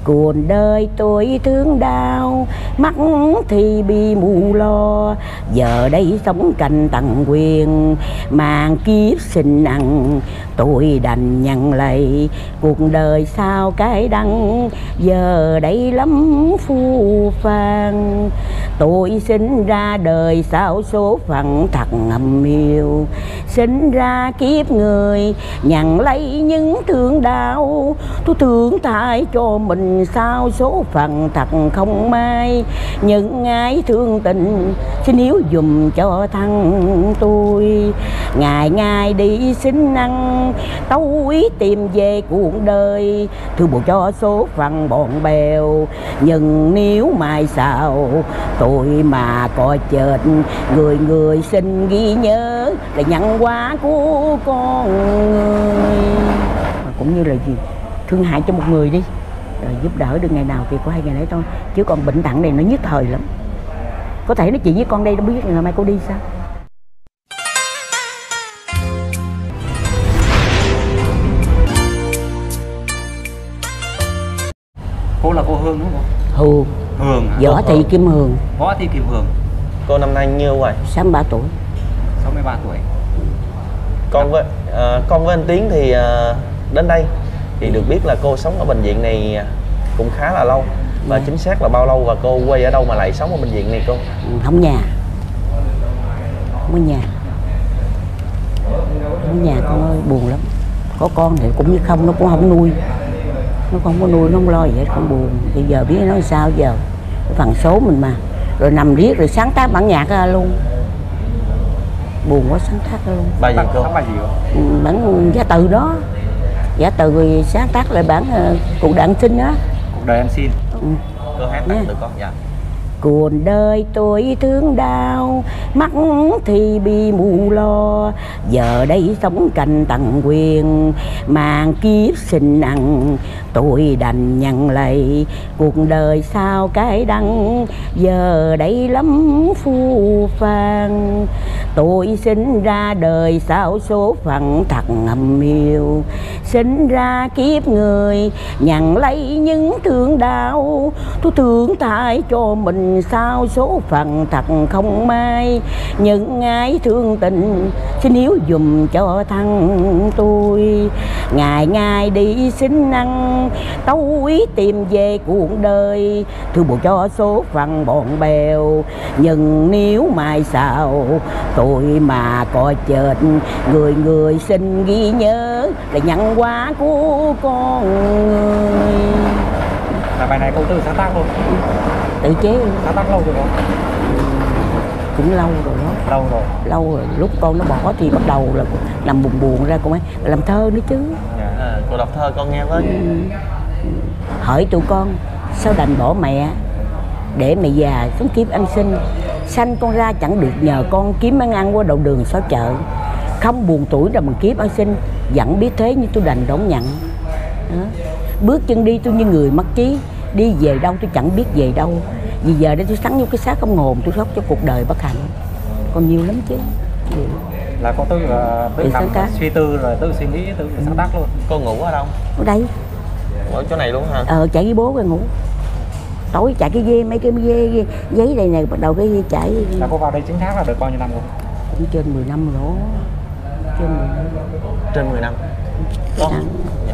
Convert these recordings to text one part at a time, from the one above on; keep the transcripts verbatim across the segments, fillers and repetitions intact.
cuộc đời tôi thương đau, mắt thì bị mù lo. Giờ đây sống cạnh tầng quyền, mang kiếp sinh nặng. Tôi đành nhận lấy cuộc đời sao cái đắng. Giờ đây lắm phu phàng. Tôi sinh ra đời sao số phận thật ngầm miêu. Sinh ra kiếp người nhận lấy những thương đau. Tôi thương thay cho mình sao số phận thật không may. Những ai thương tình xin hiếu dùm cho thân tôi. Ngày ngày đi xin ăn tôi tìm về cuộc đời. Thương buồn cho số phận bọn bèo. Nhưng nếu mai sau tôi mà có chết, người người xin ghi nhớ là nhân quả của con người. Cũng như là gì thương hại cho một người đi, rồi giúp đỡ được ngày nào thì có hai ngày đấy thôi. Chứ còn bệnh tặng này nó nhất thời lắm. Có thể nói chuyện với con đây nó biết ngày mai cô đi sao. Cô là cô Hương đúng không? Hương. Hương. Võ Thị Kim Hương. Võ Thị Kim Hương. Cô năm nay nhiêu rồi? sáu mươi ba tuổi. sáu mươi ba tuổi. Con với uh, con với anh Tiến thì uh, đến đây thì được biết là cô sống ở bệnh viện này cũng khá là lâu. Và yeah. chính xác là bao lâu và cô quê ở đâu mà lại sống ở bệnh viện này cô? Không nhà. Không có nhà. Không có nhà con ơi, buồn lắm. Có con thì cũng như không, nó cũng không nuôi. Nó không có nuôi, nó không lo gì hết, con buồn. Bây giờ biết nói sao giờ. Cái phần số mình mà. Rồi nằm riết rồi sáng tác bản nhạc ra luôn. Buồn quá, sáng tác ra luôn. Bài gì cô? Bài gì cô? Bản giá từ đó. Giá từ rồi sáng tác lại bản uh, cuộc đời ăn xin á. Cuộc đời ăn xin. Ừ. Cô hát tặng được con dạ. Cuộc đời tôi thương đau, mắt thì bị mù lo. Giờ đây sống cạnh tầng quyền, mang kiếp sinh nặng. Tôi đành nhận lấy cuộc đời sao cái đắng. Giờ đây lắm phu phàng. Tôi sinh ra đời sao số phận thật ngầm miêu. Sinh ra kiếp người nhận lấy những thương đau. Tôi thương thay cho mình sao số phận thật không may. Những ai thương tình xin hiếu dùm cho thân tôi. Ngày ngày đi xin ăn tôi tìm về cuộc đời. Thương buồn cho số phận bọn bèo. Nhưng nếu mai sau tôi mà có chết, người người xin ghi nhớ là nhân quả của con người. Là bài này cô tự sáng tác luôn? Tự chế. Sáng tác lâu rồi không? Cũng lâu rồi đó. Lâu rồi. Lâu rồi, lúc con nó bỏ thì bắt đầu là làm buồn buồn ra con ấy. Làm thơ nữa chứ. Yeah. À, cô đọc thơ con nghe với. Ừ. Hỏi tụi con sao đành bỏ mẹ để mẹ già sống kiếp ăn xin. Sanh con ra chẳng được nhờ con kiếm ăn ăn qua đầu đường xó chợ. Không buồn tuổi rồi bằng kiếp ăn xin. Vẫn biết thế nhưng tôi đành đón nhận đó. Bước chân đi tôi như người mất trí. Đi về đâu tôi chẳng biết về đâu. Vì giờ đây tôi sắn vô cái xác không hồn. Tôi khóc cho cuộc đời bất hạnh. Còn nhiều lắm chứ. Nhiều. Là con tự, uh, tự, tự nằm suy tư rồi tự suy nghĩ, tự ừ. sáng tác luôn. Cô ngủ ở đâu? Ở đây. Ở chỗ này luôn hả? Ờ, chạy với bố rồi ngủ. Tối chạy cái dê, mấy cái dê, giấy đây này, bắt đầu cái dê chạy. Là cô vào đây chính xác là được bao nhiêu năm không? Cũng trên mười năm rồi. Trên mười năm. Trên mười năm. Con? Dạ.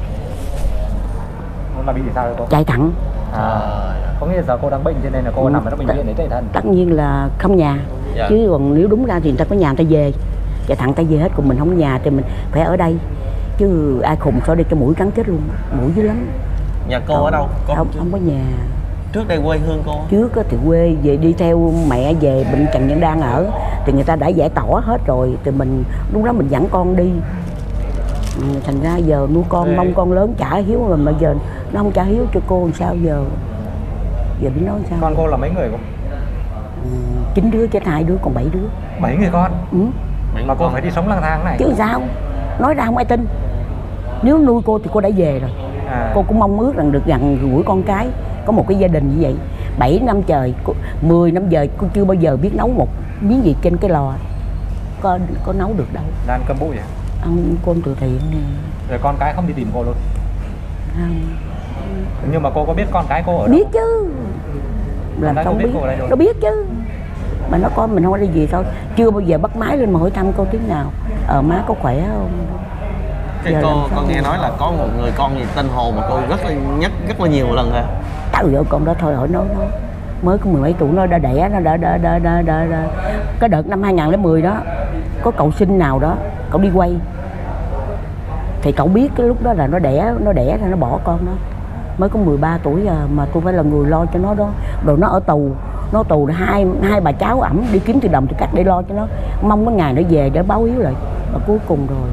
Là bị sao rồi cô? Chạy thận. À, có nghĩa là giờ cô đang bệnh cho nên là cô ừ. nằm ở đó bệnh viện để chạy thận. Tất nhiên là không nhà. Dạ. Chứ còn nếu đúng ra thì người ta có nhà người ta về. Chạy thận ta về hết, còn mình không có nhà thì mình phải ở đây. Chứ ai khùng sao đây cho mũi cắn chết luôn. Mũi dữ lắm. Nhà cô không, ở đâu? Cô không, không có nhà. Trước đây quê hương cô? Trước thì quê về đi theo mẹ về bệnh Trần Nhân đang ở. Thì người ta đã giải tỏa hết rồi. Thì mình lúc đó mình dẫn con đi. Thành ra giờ nuôi con Ê. mong con lớn trả hiếu rồi mà giờ nó không trả hiếu cho cô làm sao giờ. Giờ biết nói sao. Con cô là mấy người không? Chín đứa chết hai đứa còn bảy đứa. Bảy người con? Ừ. Mà cô phải đi sống lang thang này. Chứ sao? Nói ra không ai tin. Nếu nuôi cô thì cô đã về rồi. À. Cô cũng mong ước rằng được gần gũi con cái. Có một cái gia đình như vậy. Bảy năm trời, mười năm giờ cô chưa bao giờ biết nấu một miếng gì trên cái lò. Có, có nấu được đâu. Đang cơm bụi vậy? Ăn cơm từ thiện nè. Rồi con cái không đi tìm cô luôn? Không. Nhưng mà cô có biết con cái cô ở đâu? Biết chứ, làm sao biết, nó biết chứ, mà nó con mình không có đi gì thôi, chưa bao giờ bắt máy lên mà hỏi thăm cô tiếng nào, ờ má có khỏe không. Cái cô con nghe nói là có một người con gì tên Hồ mà cô rất là nhắc rất là nhiều lần rồi. Trời ơi, con đó thôi hỏi nó, nó mới có mười mấy tuổi nó đã đẻ, nó đã đã đã đã, đã, đã. Cái đợt năm hai không không không đó có cậu sinh nào đó cậu đi quay thì cậu biết cái lúc đó là nó đẻ nó đẻ ra nó bỏ con đó, mới có mười ba tuổi à, mà tôi phải là người lo cho nó đó, rồi nó ở tù, nó tù hai hai bà cháu ẩm đi kiếm tiền đồng thì cắt để lo cho nó, mong cái ngày nó về để báo hiếu lại, mà cuối cùng rồi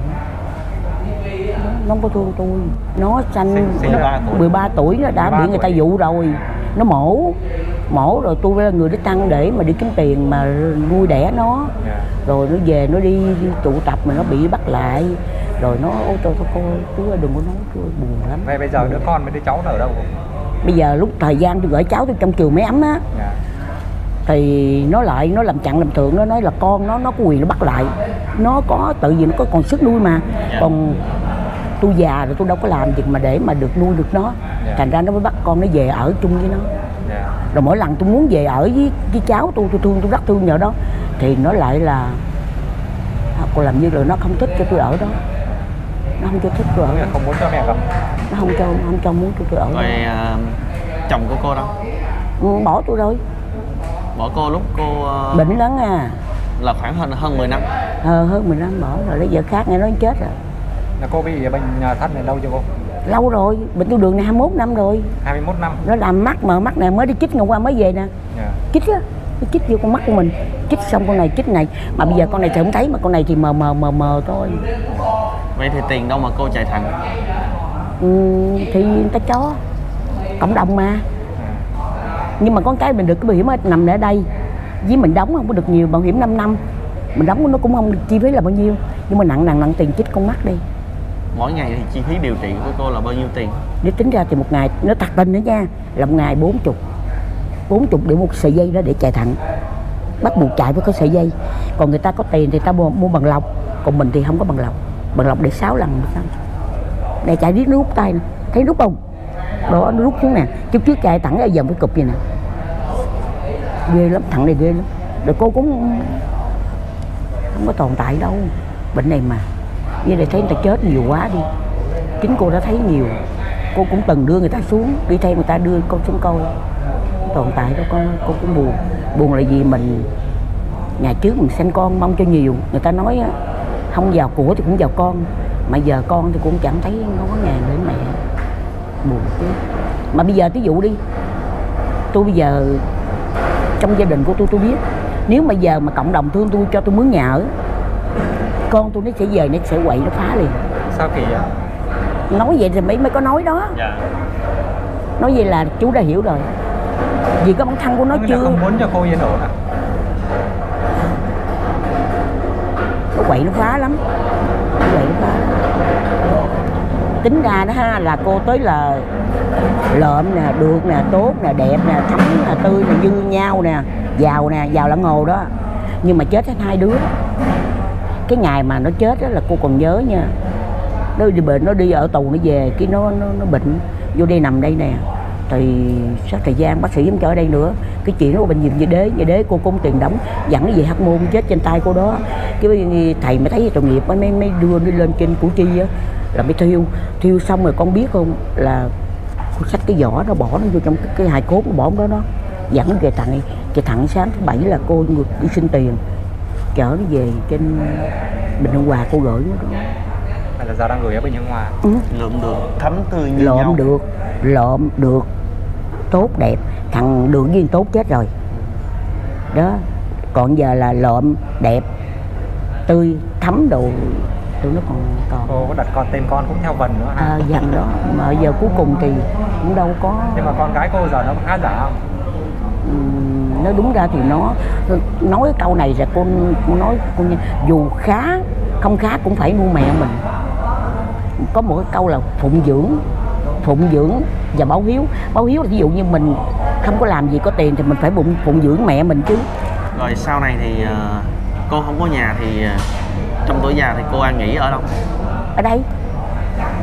nó không có thương tôi, nó sanh mười ba tuổi nó đã bị người ta dụ rồi, nó mổ mổ rồi tôi là người đi tăng để mà đi kiếm tiền mà nuôi đẻ nó, rồi nó về nó đi, đi tụ tập mà nó bị bắt lại, rồi nó ôi trời thôi cô chú ơi đừng có nói, tôi buồn lắm. Vậy bây giờ đứa con với đứa cháu nó ở đâu? Bây giờ lúc thời gian tôi gửi cháu tôi trong trường máy ấm á, yeah. Thì nó lại nó làm chặn làm thượng, nó nói là con nó nó có quyền nó bắt lại, nó có tự vì nó có còn sức nuôi mà, yeah. Còn tôi già rồi tôi đâu có làm gì mà để mà được nuôi được nó, yeah. Thành ra nó mới bắt con nó về ở chung với nó, yeah. Rồi mỗi lần tôi muốn về ở với với cháu tôi tôi thương tôi rất thương nhờ đó thì nó lại là cô làm như là nó không thích cho tôi ở đó, nó không cho thích tôi ở, không muốn cho mẹ gặp, nó không cho không cho muốn cho tôi ở. Rồi uh, chồng của cô đâu? Ừ, bỏ tôi rồi. Bỏ cô lúc cô uh... bệnh lắm à. Là khoảng hơn hơn mười năm. Ờ, hơn mười năm bỏ rồi, lấy vợ khác nghe nói chết rồi. Là cô bị bệnh thận này lâu chưa cô? Lâu rồi, bệnh tiêu đường này hai mươi mốt năm rồi. hai mươi mốt năm. Nó làm mắt mà mắt này mới đi chích ngày qua mới về nè. Yeah. Chích á, nó chích vô con mắt của mình. Chích xong con này chích này, mà bây giờ con này thì không thấy mà con này thì mờ mờ mờ mờ thôi. Vậy thì tiền đâu mà cô chạy thận? Ừ, thì người ta cho cộng đồng mà. Nhưng mà con cái mình được cái bảo hiểm nằm ở đây, với mình đóng không có được nhiều, bảo hiểm năm năm mình đóng nó cũng không được chi phí là bao nhiêu, nhưng mà nặng nặng nặng tiền chích con mắt đi. Mỗi ngày thì chi phí điều trị của cô là bao nhiêu tiền? Nếu tính ra thì một ngày nó thật tình nữa nha, là một ngày bốn chục bốn chục để một sợi dây đó để chạy thận, bắt buộc chạy với có sợi dây. Còn người ta có tiền thì ta mua, mua bằng lọc, còn mình thì không có bằng lọc, bằng lọc để sáu lần sao này chạy biết nó rút tay nè, thấy rút không đó, nó rút xuống nè, chút trước chạy thẳng ở dòng cái cục vậy nè, ghê lắm, thằng này ghê lắm. Rồi cô cũng không có tồn tại đâu bệnh này mà, như để thấy người ta chết nhiều quá đi, chính cô đã thấy nhiều, cô cũng từng đưa người ta xuống, đi theo người ta đưa con xuống coi, tồn tại đâu con, cô cũng buồn. Buồn là gì, mình ngày trước mình sinh con mong cho nhiều, người ta nói không giàu của thì cũng giàu con, mà giờ con thì cũng chẳng thấy nó có ngàn để mẹ, buồn chứ. Mà bây giờ ví dụ đi, tôi bây giờ trong gia đình của tôi tôi biết, nếu mà giờ mà cộng đồng thương tôi cho tôi mướn nhà ở, con tôi nó sẽ về nó sẽ quậy nó phá liền. Sao kỳ vậy? Nói vậy thì mới mới có nói đó. Dạ. Nói vậy là chú đã hiểu rồi, vì có bản thân của nó chưa không muốn cho cô yên ổn à? Nó quậy nó phá lắm, nó quậy nó phá. Tính ra đó ha, là cô tới là lợm nè, được nè, tốt nè, đẹp nè, thấm nè, tươi nè, như nhau nè, giàu nè, giàu lẫn ngồ đó. Nhưng mà chết hết hai đứa. Cái ngày mà nó chết đó là cô còn nhớ nha, nó đi bệnh, nó đi ở tù nó về, cái nó nó, nó bệnh vô đây nằm đây nè, thì sát thời gian bác sĩ không cho ở đây nữa, cái chuyện nó bệnh viện như đế như đế cô cũng tiền đóng, dẫn nó về Hóc Môn chết trên tay cô đó. Cái thầy mới thấy tội nghiệp mới mới đưa đi lên trên Củ Chi á, là mới thiêu thiêu xong rồi con biết không, là cô xách cái vỏ nó bỏ nó vô trong cái, cái hài cốt nó bỏ đó đó, dẫn về thằng cái thằng sáng thứ bảy là cô đi xin tiền chở nó về trên Bình Hưng Hòa, cô gửi nó đó. Hay là giờ đang gửi ở Bình Hưng Hòa? Ừ. Lượm được thấm tươi như lượm nhau. được lượm được tốt đẹp, thằng Đường Duyên tốt chết rồi đó, còn giờ là lượm đẹp tươi thấm đồ tụi nó còn còn. Cô có đặt con tên con cũng theo Vân nữa hả? À, dần đó mà giờ cuối cùng thì cũng đâu có. Nhưng mà con gái cô giờ nó khá giả không? Uhm, nó đúng ra thì nó nói cái câu này là cô, cô nói cô, dù khá không khá cũng phải nuôi mẹ mình. Có một cái câu là phụng dưỡng phụng dưỡng và báo hiếu. Báo hiếu là ví dụ như mình không có làm gì có tiền thì mình phải phụng, phụng dưỡng mẹ mình chứ. Rồi sau này thì uh, cô không có nhà thì uh, trong tuổi già thì cô an nghỉ ở đâu? Ở đây.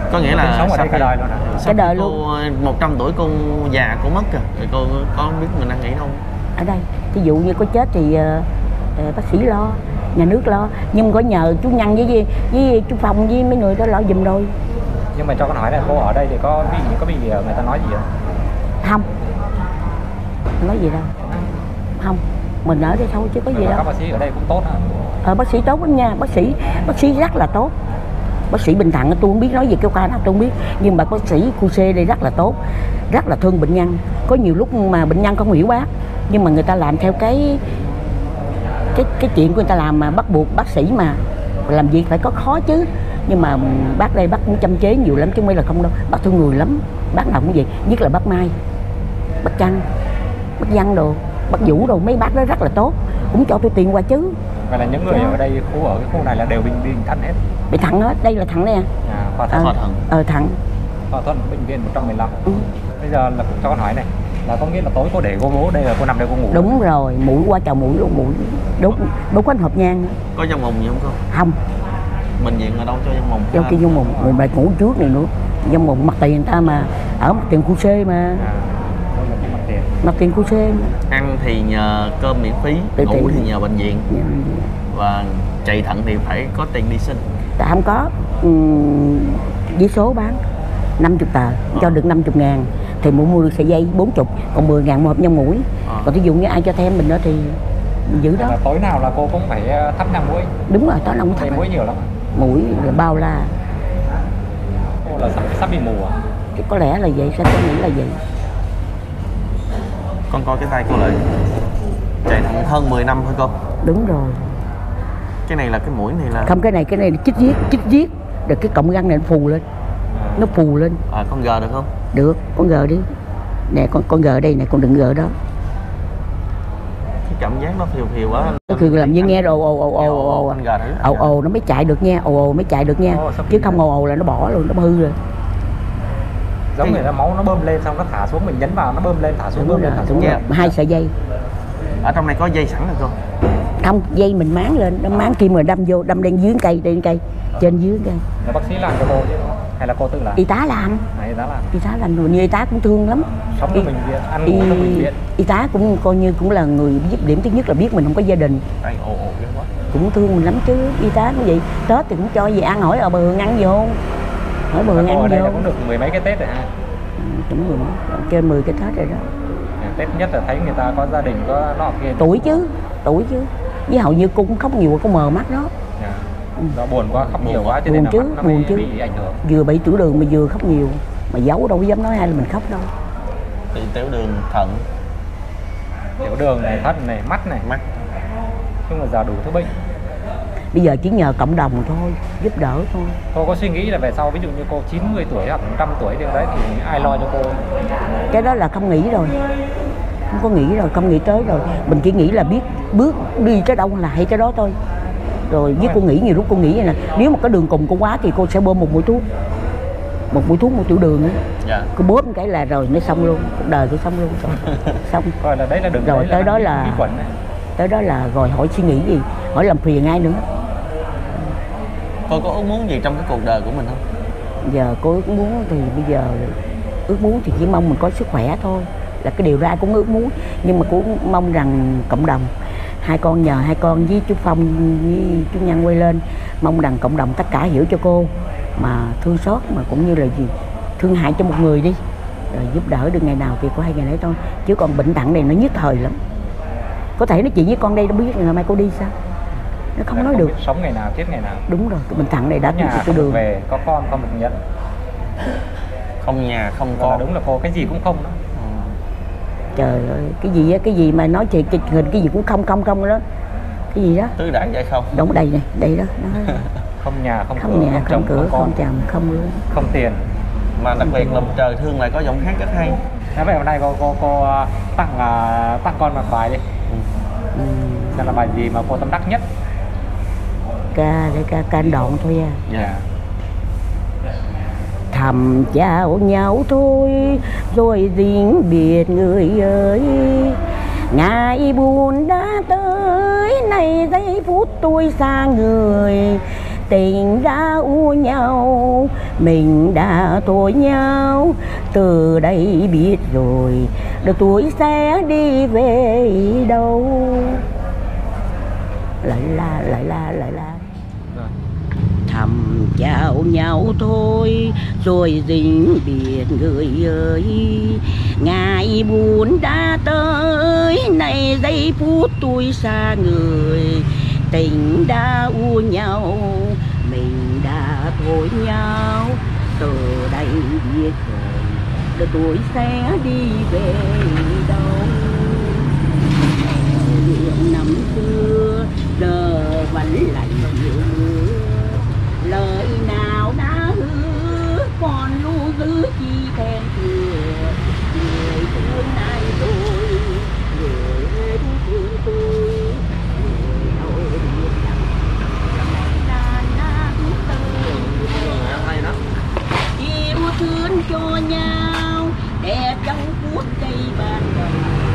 Có nghĩa là sống ở đây cả đời luôn hả? Sau Cả đời cô luôn. một trăm tuổi cô già cô mất rồi, rồi cô có biết mình đang nghĩ đâu? Ở đây ví dụ như có chết thì uh, uh, bác sĩ lo, nhà nước lo, nhưng có nhờ chú Nhân với với, với chú Phong với mấy người đó lo giùm rồi. Nhưng mà cho con hỏi là cô ở đây thì có bị có bị người ta nói gì không? Không, không nói gì đâu, không, mình ở đây thôi chứ có gì Mà đâu. các bác sĩ ở đây cũng tốt hả? Ờ, bác sĩ tốt lắm nha, bác sĩ bác sĩ rất là tốt. Bác sĩ Bình Thạnh tôi không biết nói về cái khoa nào tôi không biết, nhưng mà bác sĩ khu C đây rất là tốt, rất là thương bệnh nhân. Có nhiều lúc mà bệnh nhân không hiểu bác, nhưng mà người ta làm theo cái cái cái chuyện của người ta làm, mà bắt buộc bác sĩ mà làm việc phải có khó chứ. Nhưng mà bác đây bác cũng chăm chế nhiều lắm chứ không phải là không đâu, bác thương người lắm, bác nào cũng vậy, nhất là bác Mai, bác Trăng, bác Văn đồ, bác Vũ đồ, mấy bác đó rất là tốt, cũng cho tôi tiền qua chứ. Vậy là những người ở đây khu ở cái khu này là đều bệnh viện thận hết. Bị thận hết, đây là thận nè. À, khoa thận. Khoa thận. Ờ thận. Khoa thận bệnh viện một trăm mười lăm. Ừ. Bây giờ là cho con hỏi này, là có nghĩa là tối cô để cô bố đây là cô nằm đây cô ngủ. Đúng rồi, mũi qua chào mũi luôn, mũi đúng đúng có anh hộp nhang nữa. Có dông mùng gì không cô? Không, Bệnh viện ở đâu cho dông mùng? trong kia vô mùng, mình phải ngủ trước này nữa. Vô mùng mặt tiền người ta mà, ở mặt tiền khu C mà, À, đó là cái mặt tiền. mặt tiền khu C mà. Ăn thì nhờ cơm miễn phí, Tự ngủ tiền. thì nhờ bệnh viện, và chạy thận thì phải có tiền đi sinh. Tại không có, um, với số bán năm mươi tờ, cho được năm mươi ngàn thì mua mua được sợi dây bốn mươi, còn mười ngàn một hộp nhân mũi. À. Còn ví dụ như ai cho thêm mình đó thì mình giữ đó. Là tối nào là cô cũng phải thắp nhang mũi. Đúng rồi, tối nào cũng Thấy thắp mũi nhiều lắm. mũi là bao la. Cô là sắp, sắp bị mù à? Chứ có lẽ là vậy, sẽ tôi nghĩ là vậy. Con coi cái tay cô lại, chạy thận hơn mười năm thôi cô. Đúng rồi. Cái này là cái mũi này là Không, cái này cái này là chích giết, chích giết rồi cái cọng răng này nó phù lên, nó phù lên. à, con gờ được không? Được, con gờ đi. Nè con con gờ đây nè, con đừng gờ đó. Cái cảm giác nó phiều phiều quá. Cáiคือlàm như nghe ồ ồ ồ ồ ồ Con gờ thử. ồ ồ nó mới chạy được nha, ồ ồ mới chạy được nha. Ồ, Chứ không ồ ồ là nó bỏ luôn, nó hư rồi. Giống người ta máu nó bơm lên xong nó thả xuống, mình nhấn vào nó bơm lên thả xuống, Đúng bơm rồi, lên thả đúng xuống. rồi. Hai sợi dây. Ở trong này có dây sẵn rồi cô. Không, dây mình máng lên, nó máng kim rồi đâm vô, đâm lên dưới cây, trên cây, trên dưới cây. Là bác sĩ làm cho cô chứ hay là cô tự làm? Y tá làm, Này đó là y tá làm rồi, như y tá cũng thương lắm. sống Y- ở bệnh viện, ăn Y, ngủ trong bệnh viện. y tá cũng coi như cũng là người giúp điểm thứ nhất là biết mình không có gia đình, Tay ồ ồ ghê quá. cũng thương mình lắm chứ. Y tá cũng vậy, Tết thì cũng cho gì ăn, hỏi ở bờ Hương ăn vô, hỏi bờ Là Hương cô ở ăn đây vô. là cũng được mười mấy cái Tết rồi ha. Ừ, đúng rồi, trên mười cái Tết rồi đó. Tết nhất là thấy người ta có gia đình có nọ kia. Tuổi chứ, tuổi chứ. Với hầu như cô cũng khóc nhiều, cô mờ mắt đó. Dạ. Do buồn quá, khóc nhiều quá cho Buồn nên là chứ, mắt nó mới buồn chứ. bị ảnh hưởng. Vừa bị tiểu đường mà vừa khóc nhiều, mà giấu đâu có dám nói ai là mình khóc đâu. Tự tiểu đường thận, Tiểu đường này, thận này, mắt này, mắt. chung là giờ đủ thứ bệnh. Bây giờ chỉ nhờ cộng đồng thôi, giúp đỡ thôi. Cô có suy nghĩ là về sau ví dụ như cô chín mươi tuổi hoặc một trăm tuổi thì đấy thì ai lo cho cô? Cái đó là không nghĩ rồi, không có nghĩ rồi, không nghĩ tới rồi. Mình chỉ nghĩ là biết bước đi tới đâu là hay tới đó thôi. Rồi với cô nghĩ nhiều lúc cô nghĩ vậy nè, nếu mà có đường cùng cô quá thì cô sẽ bơm một mũi thuốc, một mũi thuốc một tiểu đường ấy. Dạ. Cô bóp một cái là rồi nó xong luôn, cuộc đời cô xong luôn, xong. Coi là đấy là đường Rồi đấy tới đó vi- là- vi khuẩn này. Tới đó là rồi hỏi suy nghĩ gì, hỏi làm phiền ai nữa. Cô có ước muốn gì trong cái cuộc đời của mình không? Giờ cô ước muốn thì bây giờ ước muốn thì chỉ mong mình có sức khỏe thôi, là cái điều ra cũng ước muốn. Nhưng mà cũng mong rằng cộng đồng, hai con nhờ hai con với chú Phong với chú Nhân quay lên, mong rằng cộng đồng tất cả hiểu cho cô, mà thương xót, mà cũng như là gì thương hại cho một người đi, rồi giúp đỡ được ngày nào thì có hai ngày đấy thôi. Chứ còn bệnh tặng này nó nhất thời lắm, có thể nói chuyện với con đây đâu biết ngày mai cô đi sao, nó không Là nói không được. biết sống ngày nào chết ngày nào. Đúng rồi, cái bệnh tặng này đã Nhà tôi không được đường về, có con không được nhận. Không nhà, không Còn con. đúng là cô cái gì cũng không đó. Ừ. Trời ơi, cái gì á, cái gì mà nói chuyện kịch hình cái gì cũng không không không đó, cái gì đó. Tứ đại vậy không? Đúng đây này, đây đó, đó. Không nhà, không, Không cửa, nhà, không không chồng, cửa, không con, không chồng, không luôn. không tiền. Mà đặc biệt là Trời Thương lại có giọng hát rất hay. Thế vậy hôm nay cô cô cô tặng uh, tặng con một bài đi. Ừ. Đây là bài gì mà cô tâm đắc nhất? Ca để ca ca đoạn thôi à. Dạ. Thầm chào nhau thôi rồi riêng biệt người ơi, ngày buồn đã tới này giây phút tôi xa người, tình đã u nhau, mình đã thôi nhau, từ đây biết rồi đời tuổi sẽ đi về đâu. Lại la lại la lại la thầm chào nhau thôi rồi dính biệt người ơi, ngày buồn đã tới này giây phút tôi xa người, tình đã u nhau, mình đã thôi nhau, từ đây biết rồi đời tôi sẽ đi về đâu. Những năm xưa giờ vẫn lạnh nhiều mưa, lời nào đã hứa còn lưu giữ chi thêm thừa, người thương ai tôi, người thương tôi, người đâu biết rằng đàn đã từ yêu thương cho nhau đẹp trong phút giây ban đầu.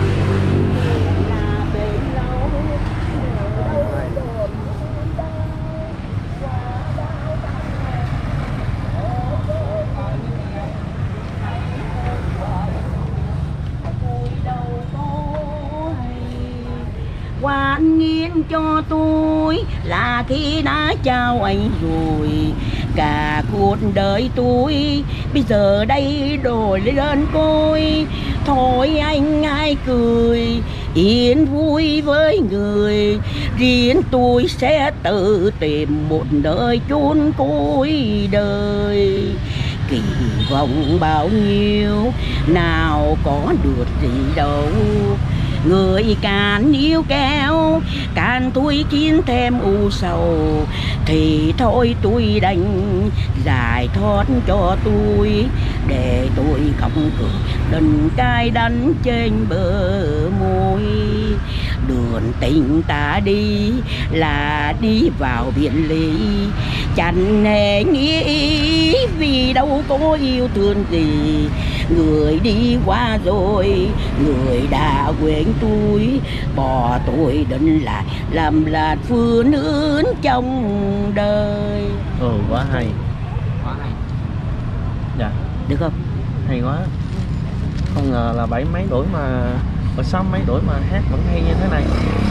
Quan nghiêng cho tôi là khi đã trao anh rồi, cả cuộc đời tôi bây giờ đây đổi lên côi. Thôi anh ai cười yên vui với người, riêng tôi sẽ tự tìm một nơi chốn cuối đời. Kỳ vọng bao nhiêu nào có được gì đâu, người càng yêu kéo càng tôi khiến thêm u sầu, thì thôi tôi đành giải thoát cho tôi, để tôi không cười đừng cay đắng trên bờ môi. Đường tình ta đi là đi vào biển lý, chẳng hề nghĩ vì đâu có yêu thương gì, người đi qua rồi người đã quên tôi, bỏ tôi định lại làm là phụ nữ trong đời. Ừ, quá hay, Quá hay. dạ Được không? hay quá. Không ngờ là bảy mấy tuổi mà ở sáu mấy tuổi mà hát vẫn hay như thế này.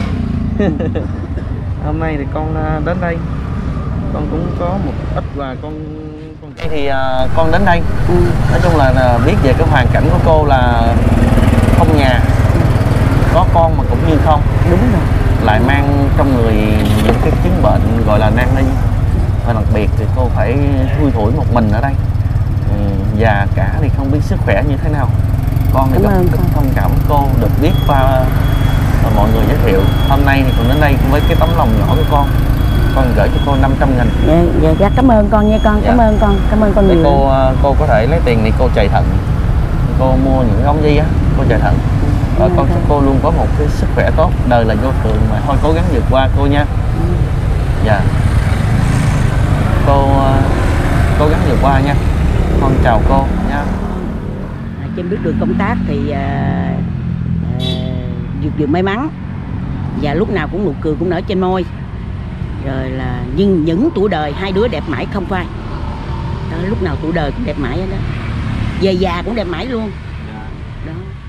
Hôm nay thì con đến đây, con cũng có một ít và con con thì uh, con đến đây Ừ. nói chung là, là biết về cái hoàn cảnh của cô là không nhà, có con mà cũng như không, Đúng rồi. lại mang trong người những cái chứng bệnh gọi là nan y, và đặc biệt thì cô phải thui thủi một mình ở đây. Ừ, già cả thì không biết sức khỏe như thế nào. Con thì Cảm rất ơn rất con. thông cảm cô được biết qua và mọi người giới thiệu. Hôm nay thì con đến đây với cái tấm lòng nhỏ của con con gửi cho cô năm trăm nghìn. Dạ, dạ, dạ, cảm ơn con nha con, cảm Dạ. ơn con, cảm ơn con Để nhiều. cô cô có thể lấy tiền này cô chạy thận, cô mua những ống di á, cô chạy thận, và Dạ, con chúc dạ. cô luôn có một cái sức khỏe tốt. Đời là vô thường mà, thôi cố gắng vượt qua cô nha. Dạ, cô uh, cố gắng vượt qua nha. Con chào cô nha. À, trên bước đường công tác thì à, à, được điều may mắn và lúc nào cũng nụ cười cũng nở trên môi, rồi là nhưng những tuổi đời hai đứa đẹp mãi không phai đó, lúc nào tuổi đời cũng đẹp mãi hết đó, về già cũng đẹp mãi luôn đó.